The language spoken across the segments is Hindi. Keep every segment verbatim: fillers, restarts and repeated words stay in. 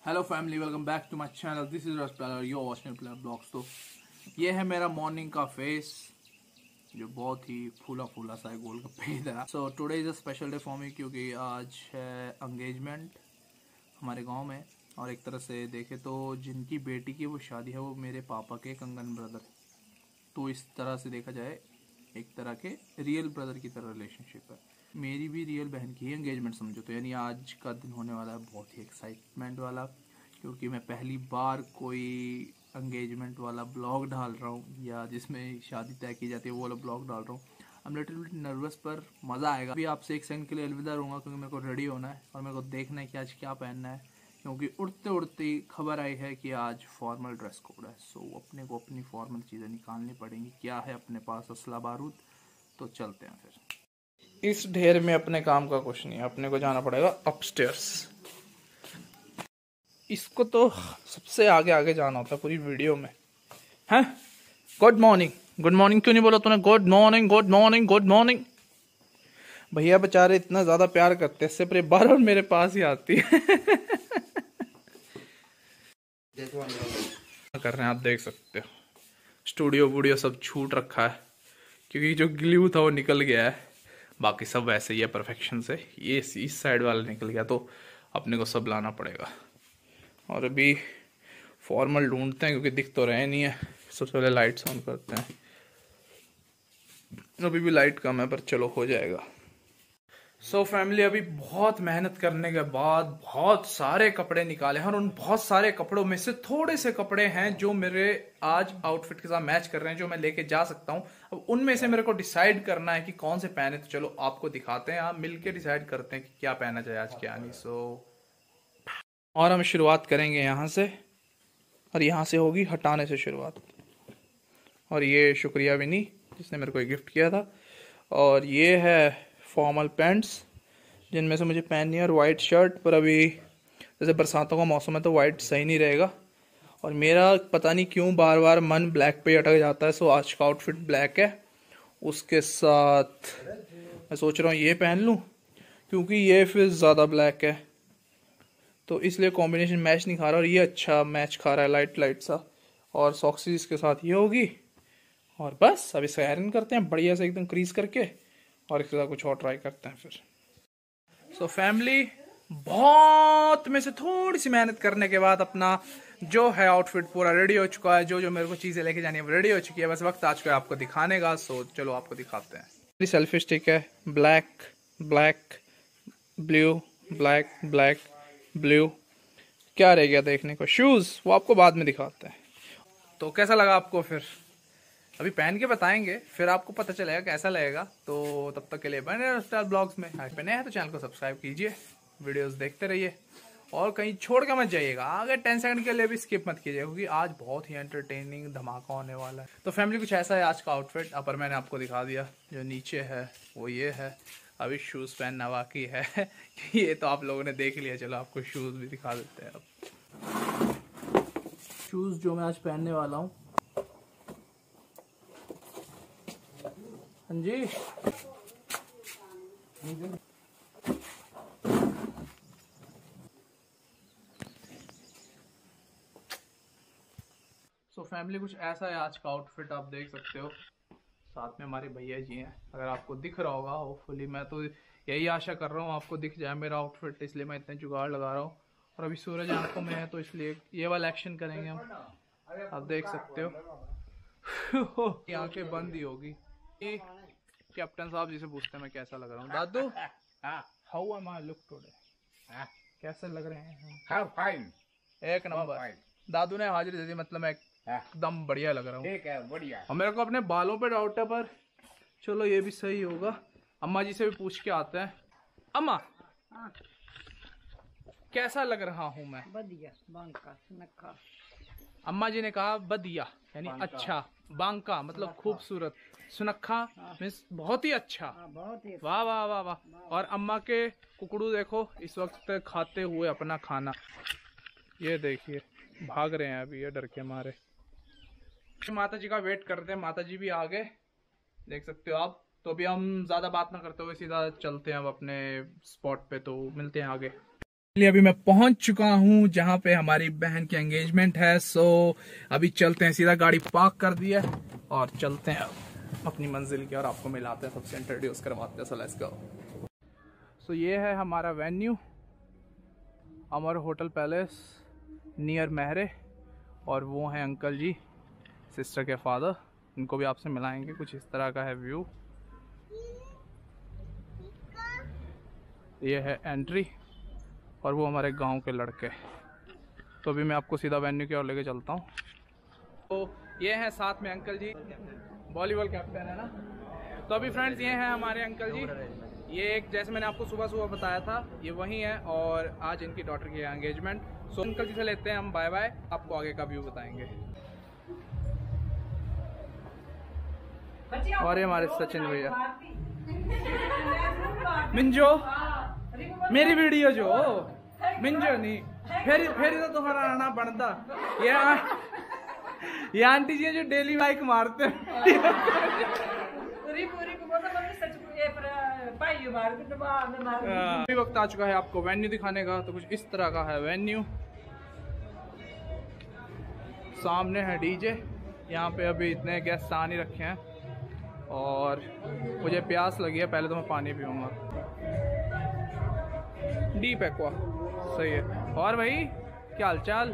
Hello family, welcome back to my channel. This is रसप्लर, योर वॉचिंग प्लेयर ब्लॉग्स। तो ये है मेरा मॉर्निंग का फेस, जो बहुत ही फूला फूला सा है, गोल गप्पे की तरह। So today is a special day for me, क्योंकि आज है एंगेजमेंट हमारे गांव में। और एक तरह से देखे तो जिनकी बेटी की वो शादी है, वो मेरे पापा के कंगन ब्रदर है। तो इस तरह से देखा जाए, एक तरह के रियल ब्रदर की तरह रिलेशनशिप है। मेरी भी रियल बहन की एंगेजमेंट समझो तो, यानी आज का दिन होने वाला है बहुत ही एक्साइटमेंट वाला, क्योंकि मैं पहली बार कोई एंगेजमेंट वाला ब्लॉग डाल रहा हूँ, या जिसमें शादी तय की जाती है वो वाला ब्लॉग डाल रहा हूँ। I am little bit nervous, पर मज़ा आएगा। अभी आपसे एक सेकंड के लिए अलविदा रहूँगा, क्योंकि मेरे को रेडी होना है और मेरे को देखना है कि आज क्या पहनना है, क्योंकि उड़ते उड़ते खबर आई है कि आज फॉर्मल ड्रेस कोड है। सो अपने को अपनी फॉर्मल चीज़ें निकालनी पड़ेंगी। क्या है अपने पास? असला बारूद। तो चलते हैं फिर। इस ढेर में अपने काम का कुछ नहीं है, अपने को जाना पड़ेगा अपस्टेयर्स। इसको तो सबसे आगे आगे जाना होता है पूरी वीडियो में, हैं? गुड मॉर्निंग, गुड मॉर्निंग क्यों नहीं बोला तूने? Good morning, good morning, good morning. भैया बेचारे इतना ज्यादा प्यार करते हैं, इससे पर बार बार मेरे पास ही आती है। कर रहे हैं, आप देख सकते हो स्टूडियो वूडियो सब छूट रखा है, क्योंकि जो ग्लू था वो निकल गया है। बाकी सब वैसे ही है परफेक्शन से। ये इस साइड वाला निकल गया, तो अपने को सब लाना पड़ेगा। और अभी फॉर्मल ढूंढते हैं, क्योंकि दिख तो रहे नहीं है। सबसे पहले लाइट्स ऑन करते हैं। अभी भी लाइट कम है, पर चलो हो जाएगा। सो so फैमिली, अभी बहुत मेहनत करने के बाद बहुत सारे कपड़े निकाले हैं, और उन बहुत सारे कपड़ों में से थोड़े से कपड़े हैं जो मेरे आज आउटफिट के साथ मैच कर रहे हैं, जो मैं लेके जा सकता हूं। अब उनमें से मेरे को डिसाइड करना है कि कौन से पहने। तो चलो आपको दिखाते हैं, आप मिलके डिसाइड करते हैं कि क्या पहना जाए आज, क्या नहीं। सो so, और हम शुरुआत करेंगे यहाँ से, और यहाँ से होगी हटाने से शुरुआत। और ये शुक्रिया विनी, जिसने मेरे को गिफ्ट किया था। और ये है फॉर्मल पैंट्स, जिनमें से मुझे पहननी है, और वाइट शर्ट। पर अभी जैसे बरसातों का मौसम है तो वाइट सही नहीं रहेगा, और मेरा पता नहीं क्यों बार बार मन ब्लैक पे अटक जाता है। सो आज का आउटफिट ब्लैक है। उसके साथ मैं सोच रहा हूँ ये पहन लूँ, क्योंकि ये फिर ज़्यादा ब्लैक है, तो इसलिए कॉम्बिनेशन मैच नहीं खा रहा। और ये अच्छा मैच खा रहा है, लाइट लाइट सा। और सॉक्सेस इसके साथ ये होगी। और बस अभी इसका आयरन करते हैं बढ़िया से, एकदम क्रीज करके, और इसके साथ कुछ और ट्राई करते हैं फिर। सो so फैमिली, बहुत में से थोड़ी सी मेहनत करने के बाद अपना जो है आउटफिट पूरा रेडी हो चुका है। जो जो मेरे को चीज़ें लेके जानी है वो रेडी हो चुकी है, बस वक्त आ चुका है आपको दिखाने का। सो so, चलो आपको दिखाते हैं। मेरी सेल्फी स्टिक है, black black blue black black blue. क्या रह गया देखने को? शूज़, वो आपको बाद में दिखाते हैं। तो कैसा लगा आपको? फिर अभी पहन के बताएंगे, फिर आपको पता चलेगा कैसा लगेगा। तो तब तक के लिए बने रहो स्टाइल ब्लॉग्स में। आज पे नए हैं तो चैनल को सब्सक्राइब कीजिए, वीडियोस देखते रहिए, और कहीं छोड़ के मत जाइएगा। आगे टेन सेकंड के लिए भी स्किप मत कीजिए, क्योंकि आज बहुत ही एंटरटेनिंग धमाका होने वाला है। तो फैमिली, कुछ ऐसा है आज का आउटफिट। अपर मैंने आपको दिखा दिया, जो नीचे है वो ये है। अभी शूज़ पहनना बाकी है। ये तो आप लोगों ने देख लिया, चलो आपको शूज़ भी दिखा देते हैं। अब शूज़ जो मैं आज पहनने वाला हूँ, हाँ जी, सो फैमिली, कुछ ऐसा है आज का आउटफिट। आप देख सकते हो, साथ में हमारे भैया जी हैं। अगर आपको दिख रहा होगा, होपफुली, मैं तो यही आशा कर रहा हूँ आपको दिख जाए मेरा आउटफिट, इसलिए मैं इतने जुगाड़ लगा रहा हूँ। और अभी सूरज आंखों में है, तो इसलिए ये वाला एक्शन करेंगे हम। आप देख सकते हो। आंखें बंद ही होगी। कैप्टन साहब जी से पूछते हैं मैं कैसा लग रहा हूँ। दादू, how am I look today? कैसे लग रहे हैं? हाँ, फाइन, एक नंबर। दादू ने हाजिरी दे दी, मतलब मैं एकदम बढ़िया लग रहा हूँ। ठीक है, बढ़िया। और मेरे को अपने बालों पे डाउट है, पर चलो ये भी सही होगा। अम्मा जी से भी पूछ के आते हैं। अम्मा, कैसा लग रहा हूँ मैं? बढ़िया, बांका, सुनक्खा। अम्मा जी ने कहा बढ़िया, यानी अच्छा। बांका मतलब खूबसूरत। सुनक्खा मीन्स बहुत ही अच्छा। बहुत ही वाह वाह वाह वाह। और अम्मा के कुकड़ू देखो इस वक्त खाते हुए अपना खाना। ये देखिए, भाग रहे हैं अभी ये डर के मारे। माता जी का वेट करते हैं, माता जी भी आ गए, देख सकते हो आप। तो अभी हम ज्यादा बात ना करते हुए सीधा चलते हैं अब अपने स्पॉट पे, तो मिलते हैं आगे। अभी मैं पहुंच चुका हूं जहां पे हमारी बहन की एंगेजमेंट है। सो अभी चलते हैं, सीधा गाड़ी पार्क कर दिया और चलते हैं अपनी मंजिल की और आपको मिलाते हैं, सबसे इंट्रोड्यूस करवाते हैं। So let's go. सो ये है हमारा venue, Amar hotel palace near Mahre, और वो हैं अंकल जी, सिस्टर के फादर। इनको भी आपसे मिलाएंगे। कुछ इस तरह का है व्यू। ये है एंट्री और वो हमारे गांव के लड़के। तो अभी मैं आपको सीधा वेन्यू की ओर लेके चलता हूँ। तो ये हैं साथ में अंकल जी, वॉलीबॉल कैप्टन है ना। तो अभी फ्रेंड्स ये हैं हमारे अंकल जी। ये एक, जैसे मैंने आपको सुबह सुबह बताया था, ये वही है और आज इनकी डॉटर की है एंगेजमेंट। सो अंकल जी से लेते हैं हम बाय बाय, आपको आगे का व्यू बताएंगे। और ये हमारे सचिन भैया। मिंजो मेरी वीडियो जो मिंजो नहीं फिर फिर तो तुम्हारा आना बनता। ये आ, ये आंटी जी जो डेली माइक मारते हैं। अभी वक्त आ चुका है आपको वेन्यू दिखाने का। तो कुछ इस तरह का है वेन्यू। सामने है डीजे। यहाँ पे अभी इतने गेस्ट आ नहीं रखे हैं और मुझे प्यास लगी है, पहले तो मैं पानी पीऊँगा। डीप एक्वा सही है। और भाई क्या हालचाल?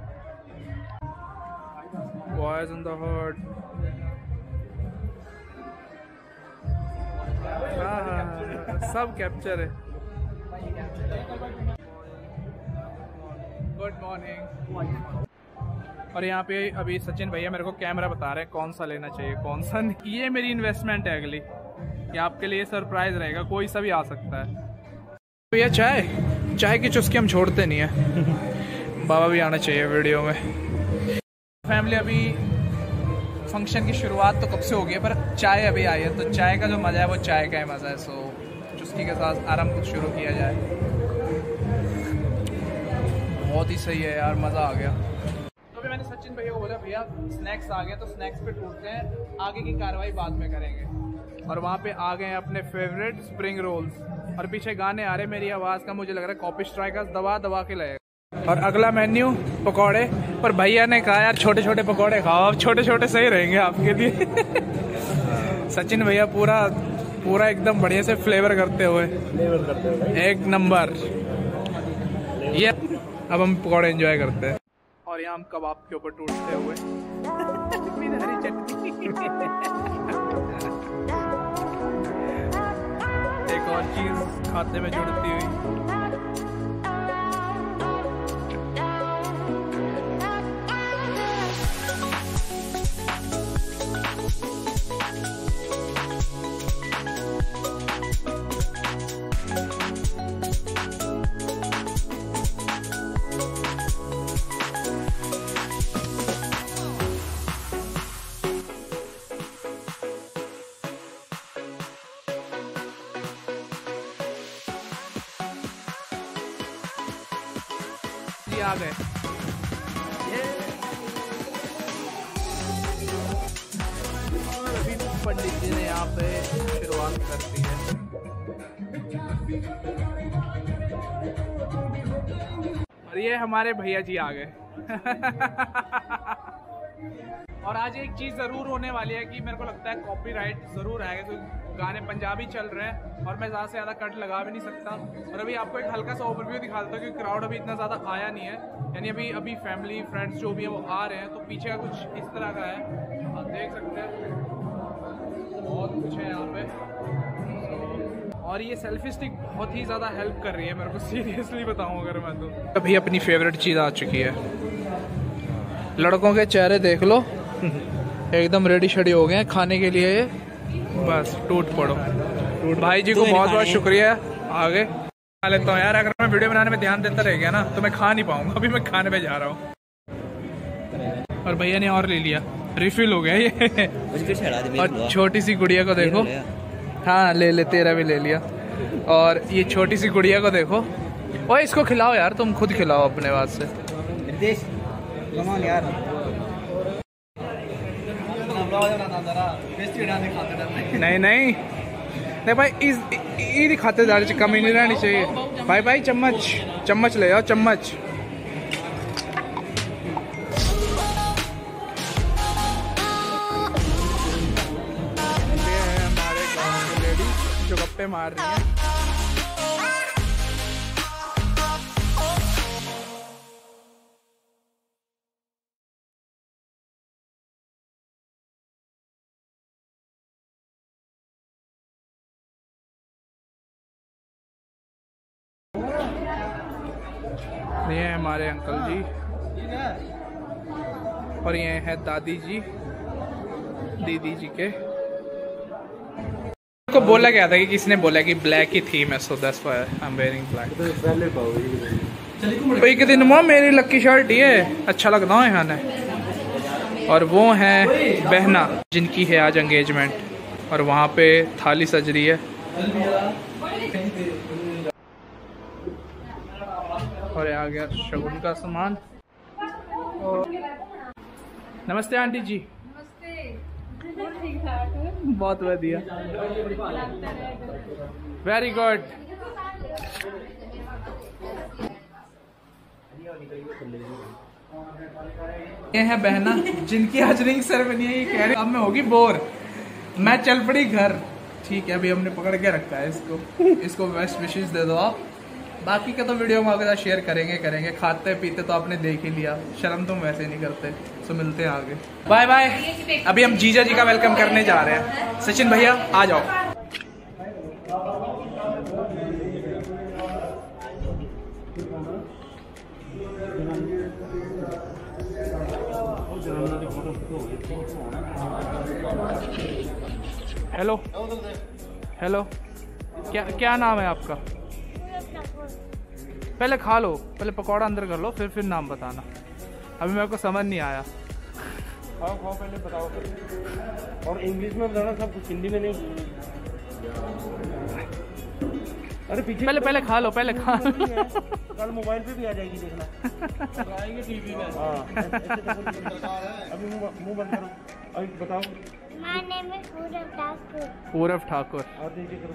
Boys in the heart. सब कैप्चर है। Good morning. और यहाँ पे अभी सचिन भैया मेरे को कैमरा बता रहे हैं कौन सा लेना चाहिए कौन सा नहीं। ये मेरी इन्वेस्टमेंट है अगली, ये आपके लिए सरप्राइज रहेगा, कोई सा भी आ सकता है। भैया चाय चाय की चुस्की हम छोड़ते नहीं है। बाबा भी आना चाहिए वीडियो में। फैमिली अभी फंक्शन की शुरुआत तो कब से हो गई है, पर चाय अभी आई है, तो चाय का जो मज़ा है वो चाय का ही मज़ा है। सो चुस्की के साथ आराम कुछ शुरू किया जाए। बहुत ही सही है यार, मज़ा आ गया। तो अभी मैंने सचिन भैया को बोला भैया स्नैक्स आ गए, तो स्नैक्स पे टूटते हैं, आगे की कार्रवाई बाद में करेंगे। और वहाँ पे आ गए अपने फेवरेट स्प्रिंग रोल्स, और पीछे गाने आ रहे। मेरी आवाज़ का मुझे लग रहा है कॉपी स्ट्राइकर्स दबा दबा के लगेगा। और अगला मेन्यू पकौड़े, पर भैया ने कहा यार छोटे छोटे पकौड़े खाओ, अब छोटे छोटे सही रहेंगे आपके लिए। सचिन भैया पूरा पूरा एकदम बढ़िया से फ्लेवर करते हुए फ्लेवर करते हुए एक नंबर। ये अब हम पकौड़े एंजॉय करते हैं। और यहाँ हम कबाब के ऊपर टूटते हुए हरी चटनी। एक और चीज खाते में जुड़ती हुई। आ गए। और अभी पंडित जी ने यहाँ पे शुरुआत कर दी है। और ये हमारे भैया जी आ गए। और आज एक चीज जरूर होने वाली है कि मेरे को लगता है कॉपीराइट जरूर आएगा, क्योंकि गाने पंजाबी चल रहे हैं और मैं ज़्यादा से ज़्यादा कट लगा भी नहीं सकता। और अभी आपको एक हल्का सा ओवरव्यू दिखा देता हूँ, क्योंकि क्राउड अभी इतना ज़्यादा आया नहीं है। यानी अभी अभी फैमिली फ्रेंड्स जो भी है वो आ रहे हैं, तो पीछे का कुछ इस तरह का है, आप देख सकते हैं बहुत कुछ है यहाँ पे। और ये सेल्फी स्टिक बहुत ही ज़्यादा हेल्प कर रही है मेरे को, सीरियसली बताऊँ अगर मैं तो। अभी अपनी फेवरेट चीज़ आ चुकी है। लड़कों के चेहरे देख लो, एकदम रेडी शेडी हो गए हैं खाने के लिए। बस टूट पड़ो। भाई जी को बहुत बहुत शुक्रिया। आगे खा लेता हूँ यार, अगर मैं वीडियो बनाने में ध्यान देता रह गया ना तो मैं खा नहीं पाऊंगा। अभी मैं खाने पे जा रहा हूँ। और भैया ने और ले लिया, रिफिल हो गया ये। और छोटी सी गुड़िया को देखो। हाँ ले ले, तेरा भी ले लिया। और ये छोटी सी गुड़िया को देखो। ओए इसको खिलाओ यार, तुम खुद खिलाओ अपने बात से। यार नहीं नहीं नहीं भाई, इस ई दिखाते जा रहे, कमी नहीं रहनी चाहिए। भाई भाई चम्मच चम्मच ले आओ चम्मच। ये है हमारे गांव की लेडी जो गप्पे मार रही है। ये हैं हमारे अंकल जी और ये हैं दादी जी दीदी जी के। को बोला गया था कि किसने बोला कि ब्लैक ही थीम है, so that's why I am wearing black. तो एक दिन वो मेरी लक्की शर्ट ये अच्छा लगता है खाने। और वो हैं बहना जिनकी है आज एंगेजमेंट और वहाँ पे थाली सज रही है। और आ गया शगुन का सामान। नमस्ते आंटी जी। बहुत बढ़िया, वेरी गुड। ये है बहना जिनकी आज रिंग सेरेमनी है। ये कह रही अब मैं होगी बोर, मैं चल पड़ी घर। ठीक है, अभी हमने पकड़ के रखा है इसको। इसको बेस्ट विशेस दे दो आप। बाकी का तो वीडियो में आपके साथ शेयर करेंगे करेंगे खाते पीते तो आपने देख ही लिया, शर्म तुम वैसे नहीं करते। तो मिलते हैं आगे, बाय बाय। अभी हम जीजा जी का वेलकम करने जा रहे हैं। सचिन भैया आ जाओ। हेलो हेलो, क्या क्या नाम है आपका? पहले खा लो, पहले पकौड़ा अंदर कर लो, फिर फिर नाम बताना। अभी मेरे को समझ नहीं आया। खाओ खाओ पहले बताओ। और इंग्लिश में बताना सब कुछ, हिंदी में नहीं। अरे पीछे पहले पहले खा लो, पहले खा लो। कल मोबाइल पे भी आ जाएगी, देखना आएंगे टीवी में। हाँ अभी मुंह बंद करो, अभी बताओ। My name is पूरब ठाकुर। पूरब ठाकुर, और देखिए करो।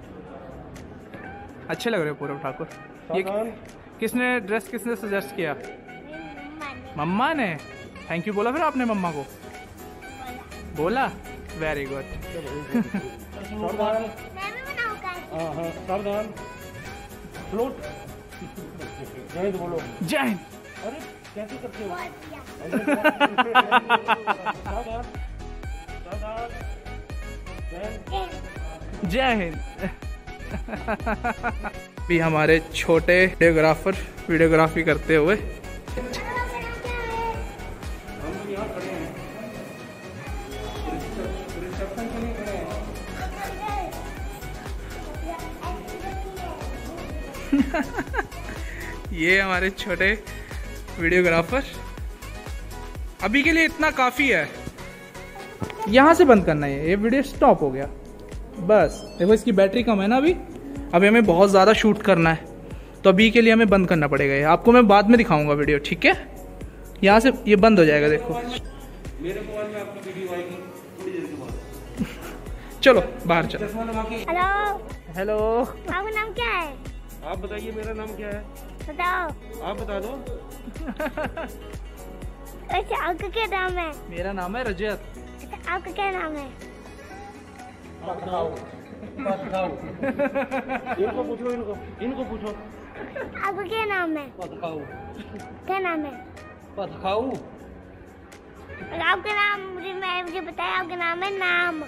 अच्छे लग रहे हो पूरब ठाकुर। ये किसने ड्रेस किसने सजेस्ट किया? मम्मा ने। थैंक यू बोला फिर आपने मम्मा को? बोला, वेरी गुड। सावधान, हाँ हाँ सावधान। फ्लोट, जय हिंद बोलो। जय हिंद। अरे कैसे करते हो? सावधान सावधान, जय हिंद। भी हमारे छोटे वीडियोग्राफर वीडियोग्राफी करते हुए। ये हमारे छोटे वीडियोग्राफर। अभी के लिए इतना काफी है। यहाँ से बंद करना है, ये वीडियो स्टॉप हो गया बस। देखो इसकी बैटरी कम है ना अभी। अभी हमें बहुत ज़्यादा शूट करना है तो अभी के लिए हमें बंद करना पड़ेगा। ये आपको मैं बाद में दिखाऊंगा वीडियो, ठीक है? यहाँ से ये बंद हो जाएगा। देखो मेरे मोबाइल में आपकी वीडियो आएगी थोड़ी देर के बाद। चलो बाहर चलो। हेलो, हेलो, आपका नाम क्या है? आप बताइए मेरा नाम क्या है? बताओ। आप बता दो। अच्छा, आपका क्या नाम है? मेरा नाम है रजत। अच्छा, आपका क्या नाम है? इनको पूछो, इनको इनको पूछो। आपका क्या नाम है? क्या नाम है? और आपका नाम मुझे मैं मुझे बताया। आपका नाम है नाम।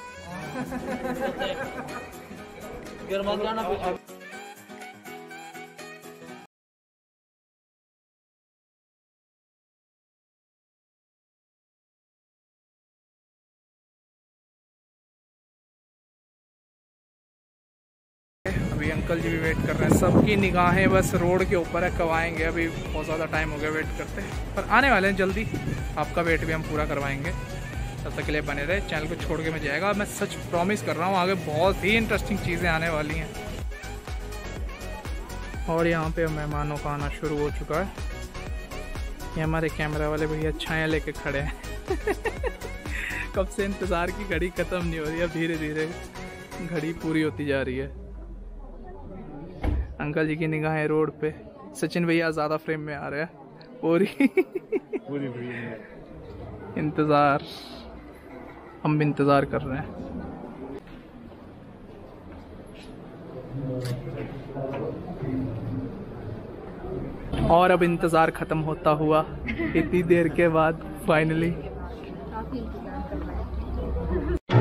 अभी अंकल जी भी वेट कर रहे हैं। सबकी निगाहें बस रोड के ऊपर है, कब आएंगे। अभी बहुत ज़्यादा टाइम हो गया वेट करते, पर आने वाले हैं जल्दी। आपका वेट भी हम पूरा करवाएंगे। तब तक के लिए बने रहे। चैनल को छोड़ के मैं जाएगा। मैं सच प्रॉमिस कर रहा हूँ आगे बहुत ही इंटरेस्टिंग चीज़ें आने वाली हैं। और यहाँ पे मेहमानों का आना शुरू हो चुका है। ये हमारे कैमरा वाले भैया छाया लेके खड़े हैं। कब से इंतज़ार की घड़ी ख़त्म नहीं हो रही है, धीरे धीरे घड़ी पूरी होती जा रही है। अंकल जी की निगाहें रोड पे। सचिन भैया ज्यादा फ्रेम में आ रहे हैं। पूरी पूरी इंतजार, हम भी इंतजार कर रहे हैं। और अब इंतजार खत्म होता हुआ इतनी देर के बाद फाइनली